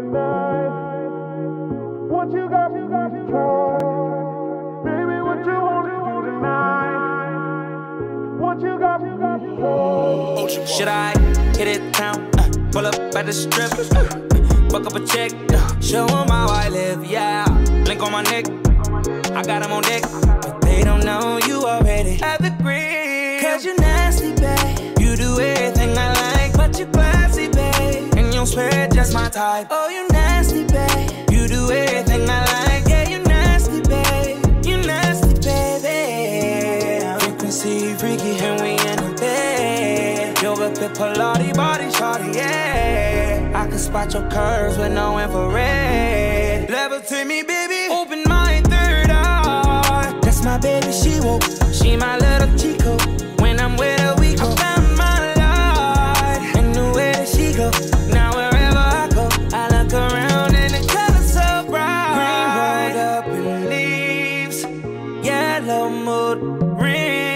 tonight? What you got to try? Baby, what you wanna do tonight? What you got to try? Should I hit it town? Pull up at the strip, buck up a check, show 'em how I live, yeah. Blink on my neck, I got 'em on deck, but they don't know you already have the grip. Cause you nasty, babe. You do everything I like, but you classy, babe. And you swear just my type. Oh, you nasty, babe. You do everything I like, yeah, you nasty, babe. You nasty, baby. Frequency freaky, and we in the bed. Yoga pit, Pilates, body shawty, yeah. I can spot your curves with no infrared. Levitate me, baby. Open my third eye. That's my baby, she woke. She my little Chico. When I'm with her, we go. I found my light. And the way that she go. Now wherever I go, I look around and the color's so bright. Green rolled up in leaves. Yellow mood ring.